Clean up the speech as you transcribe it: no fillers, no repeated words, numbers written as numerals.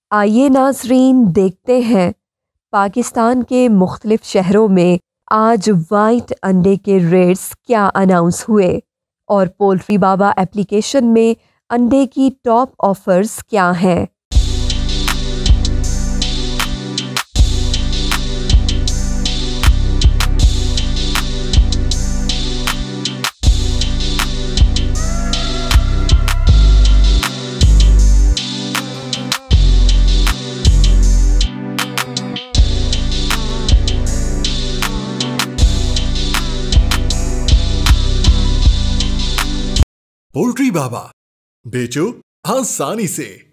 आइए नाजरीन देखते हैं पाकिस्तान के मुख्तलिफ शहरों में आज वाइट अंडे के रेट्स क्या अनाउंस हुए और पोल्ट्री बाबा एप्लीकेशन में अंडे की टॉप ऑफर्स क्या हैं। पोल्ट्री बाबा, बेचो आसानी से।